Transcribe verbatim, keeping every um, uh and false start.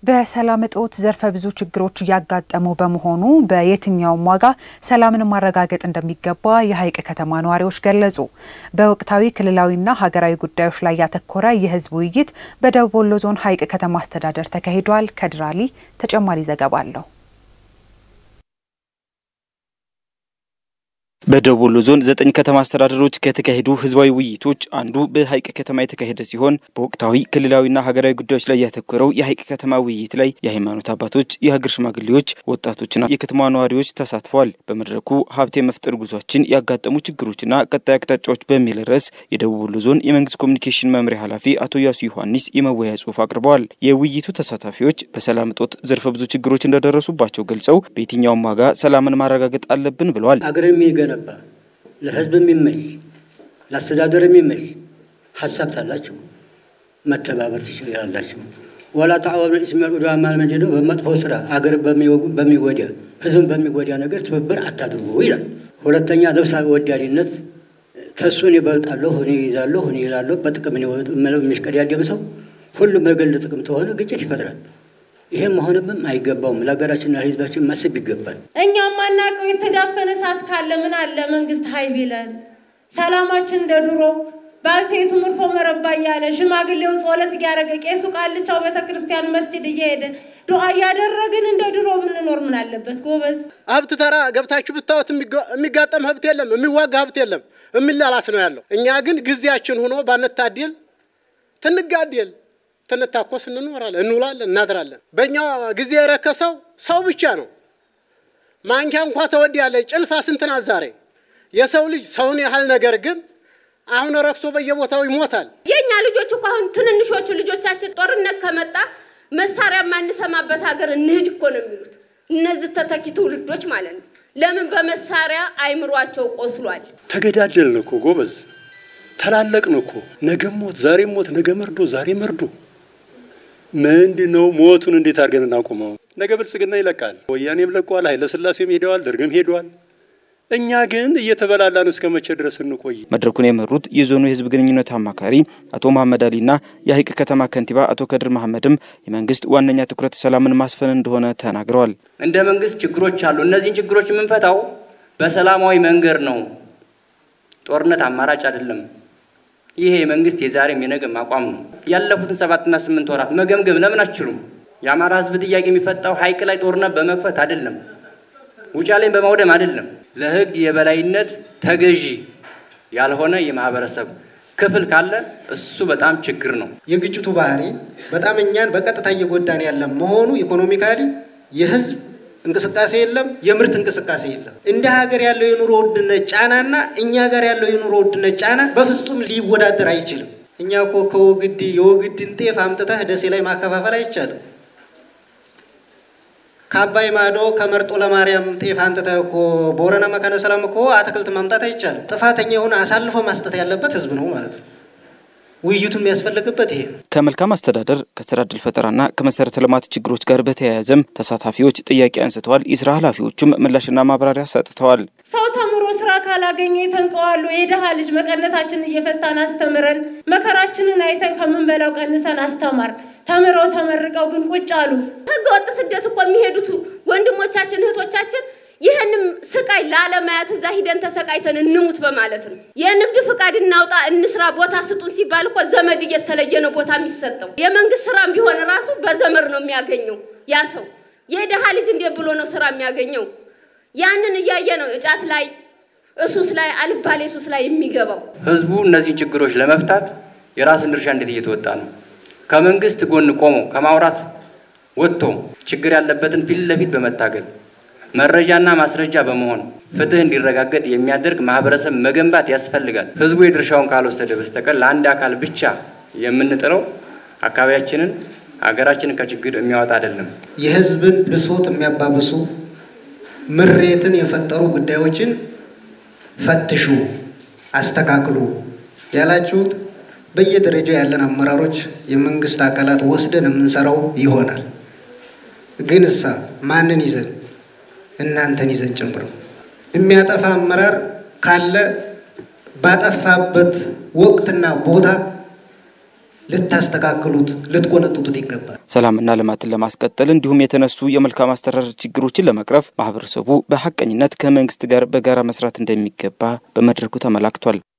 በሰላም እጦት ዘርፈ ብዙ ችግሮች ያጋጠሙ በመሆኑ በየትኛው ዋጋ ሰላምን ማረጋገጥ እንደሚገባ የሐይቅ ከተማ ነዋሪዎች ገለጹ። በወቅታዊ ክልላዊና ሀገራዊ ጉዳዮች ላይ ያተኮረ የህዝብ ውይይት በደቡብ ወሎ ዞን ሐይቅ ከተማ አስተዳደር ተካሂዷል። ከድራሊ ተጨማሪ ዘገባ አለው። በደቡብ ወሎ ዞን ዘጠኝ ከተማ አስተዳደሮች ከተካሄዱ ህዝባዊ ውይይቶች አንዱ በሐይቅ ከተማ የተካሄደ ሲሆን በወቅታዊ ክልላዊና ሀገራዊ ጉዳዮች ላይ ያተኮረው የሐይቅ ከተማ ውይይት ላይ የሃይማኖት አባቶች፣ የሀገር ሽማግሌዎች፣ ወጣቶችና የከተማ ነዋሪዎች ተሳትፈዋል። በመድረኩ ሀብት የመፍጠር ጉዟችን ያጋጠሙ ችግሮችና ቀጣይ አቅጣጫዎች በሚል ርዕስ የደቡብ ወሎ ዞን የመንግስት ኮሚኒኬሽን መምሪያ ኃላፊ አቶ ያሱ ዮሐንስ የመወያያ ጽሑፍ አቅርበዋል። የውይይቱ ተሳታፊዎች በሰላም እጦት ዘርፈ ብዙ ችግሮች እንደደረሱባቸው ገልጸው በየትኛው ዋጋ ሰላምን ማረጋገጥ አለብን ብለዋል። ለህዝብ የሚመል ለአስተዳደር የሚመል ሐሳብ ታላችሁ መተባበር ትችላላችሁ። ወላ ተዓወኑ ኢስሚል ዑድዋን ማልመጀዶ በመጥፎ ስራ አገር በሚጎዳ ህዝብ በሚጎዳ ነገር ትብብር አታድርጉ ይላል። ሁለተኛ ነፍስ ወዳድነት ተሱን ይበልጣለሁ እኔ ይዛለሁ እኔ ይላልው በጥቅም ነው የሚሽቀዳደም ሰው ሁሉም በግል ጥቅም ተሆነ ግጭት ይፈጥራል። ይሄም መሆንብን አይገባውም። ለሀገራችንና ለህዝባችን ማሰብ ይገባል። እኛም ማናቀው የተዳፈነ ሰዓት ካለ ምን አለ መንግስት ሀይል ይላል። ሰላማችን እንደድሮ ባልቴቱ ምርፎ መረባ ያለ ሽማግሌው ጾለት ያረገ ቄሱ ቃልቻው ቤተክርስቲያን መስጂድ እየሄደ ዱዓ ያደረግን እንደድሮ ብንኖር ምን አለበት ጎበዝ። ሀብት ተራ ገብታችሁ ብታውት የሚጋጠም ሀብት የለም፣ የሚዋጋ ሀብት የለም፣ የሚላላስ ነው ያለው። እኛ ግን ግዚያችን ሆኖ ባነታደል ተንጋደል ተነታኮስ እንኖራለን እንውላለን እናድራለን። በእኛ ጊዜ የረከሰው ሰው ብቻ ነው። ማንኪያ እንኳን ተወድ ያለ ጭልፋ ስንትና ዛሬ የሰው ልጅ ሰውን ያህል ነገር ግን አሁን ረክሶ በየቦታው ይሞታል። የኛ ልጆች እኮ አሁን ትንንሾቹ ልጆቻችን ጦርነት ከመጣ መሳሪያ ማንሰማበት ሀገር እንሂድ እኮ ነው የሚሉት እነዚህ ተተኪ ትውልዶች ማለት ነው። ለምን በመሳሪያ አይምሯቸው ቆስሏል። ተገዳደልን እኮ ጎበዝ ተላለቅን እኮ ነገ ሞት ዛሬ ሞት ነገ መርዶ ዛሬ መርዶ ምንድነው ሞቱን እንዴት አድርገን እናቆመው? ነገ ብልጽግና ይለቃል። ወያኔም ለቋል፣ ኃይለ ሥላሴም ሄደዋል፣ ደርግም ሄደዋል። እኛ ግን እየተበላላን እስከመቼ ድረስ እንቆይ? መድረኩን የመሩት የዞኑ የህዝብ ግንኙነት አማካሪ አቶ መሐመድ አሊና የሐይቅ ከተማ ከንቲባ አቶ ከድር መሐመድም የመንግስት ዋነኛ ትኩረት ሰላምን ማስፈን እንደሆነ ተናግረዋል። እንደ መንግስት ችግሮች አሉ። እነዚህን ችግሮች የምንፈታው በሰላማዊ መንገድ ነው። ጦርነት አማራጭ አይደለም። ይሄ የመንግስት የዛሬም የነገም አቋም ነው። ያለፉትን ሰባት እና ስምንት ወራት መገምገም ለምን አትችሉም? የአማራ ህዝብ ጥያቄ የሚፈታው ሐይቅ ላይ ጦርነት በመክፈት አይደለም፣ ውጫሌን በማውደም አይደለም። ለህግ የበላይነት ተገዢ ያልሆነ የማህበረሰብ ክፍል ካለ እሱ በጣም ችግር ነው። የግጭቱ ባህሪ በጣም እኛን በቀጥታ እየጎዳን ያለ መሆኑ ኢኮኖሚካሊ የህዝብ እንቅስቃሴ የለም፣ የምርት እንቅስቃሴ የለም። እንደ ሀገር ያለው የኑሮ ውድነት ጫናና እኛ ጋር ያለው የኑሮ ውድነት ጫና በፍጹም ሊወዳደር አይችልም። እኛ እኮ ከወግዲ የወግዲን ጤፍ አምጥተህ ደሴ ላይ ማከፋፈል አይቻልም። ከአባይ ማዶ ከመርጦ ለማርያም ጤፍ አንጥተህ እኮ ቦረና መካነ ሰላም እኮ አትክልት ማምጣት አይቻልም። ጥፋተኛ የሆነ አሳልፎ ማስጠት ያለበት ህዝብ ነው ማለት ነው። ውይይቱ የሚያስፈልግበት ይሄ ነው። ከመልካም አስተዳደር ከስራ ዕድል ፈጠራና ከመሰረተ ልማት ችግሮች ጋር በተያያዘም ተሳታፊዎች ጥያቄ አንስተዋል። የስራ ኃላፊዎችም ምላሽና ማብራሪያ ሰጥተዋል። ሰው ተምሮ ስራ ካላገኘ ተንቀዋሉ። የደሃ ልጅ መቀነታችንን እየፈታን አስተምረን መከራችንን አይተን ከመንበላው ቀንሰን አስተማር ተምረው ተመርቀው ግን ቁጭ አሉ። ህገወጥ ስደት እኮ የሚሄዱት ወንድሞቻችን እህቶቻችን ይሄንም ስቃይ ላለማያት እዛ ሂደን ተሰቃይተን እንሙት በማለት ነው። የንግድ ፍቃድ እናውጣ እንስራ ቦታ ስጡን ሲባል እኮ ዘመድ እየተለየ ነው ቦታ የሚሰጠው። የመንግስት ስራም ቢሆን ራሱ በዘመር ነው የሚያገኘው ያ ሰው። የደሃ ልጅ እንደ ብሎ ነው ስራ የሚያገኘው። ያንን እያየ ነው እጫት ላይ እሱስ ላይ አልባሌ እሱስ ላይ የሚገባው። ህዝቡ እነዚህ ችግሮች ለመፍታት የራሱን ድርሻ እንዴት እየተወጣ ነው? ከመንግስት ጎን ቆሞ ከማውራት ወጥቶ ችግር ያለበትን ፊት ለፊት በመታገል መረጃና ማስረጃ በመሆን ፍትህ እንዲረጋገጥ የሚያደርግ ማህበረሰብ መገንባት ያስፈልጋል። ህዝቡ የድርሻውን ካልወሰደ በስተቀር ለአንድ አካል ብቻ የምንጥረው አካባቢያችንን አገራችንን ከችግር የሚያወጣ አይደለም። የህዝብን ብሶት የሚያባብሱ ምሬትን የፈጠሩ ጉዳዮችን ፈትሹ፣ አስተካክሉ ያላችሁት በየደረጃው ያለን አመራሮች የመንግስት አካላት ወስደን የምንሰራው ይሆናል። ግን እሳ ማንን ይዘን እናንተን ይዘን ጭምር የሚያጠፋ አመራር ካለ ባጠፋበት ወቅትና ቦታ ልታስተካክሉት ልትቆነጥጡት ይገባል። ሰላምና ልማትን ለማስቀጠል እንዲሁም የተነሱ የመልካም አስተዳደር ችግሮችን ለመቅረፍ ማህበረሰቡ በሐቀኝነት ከመንግስት ጋር በጋራ መስራት እንደሚገባ በመድረኩ ተመላክቷል።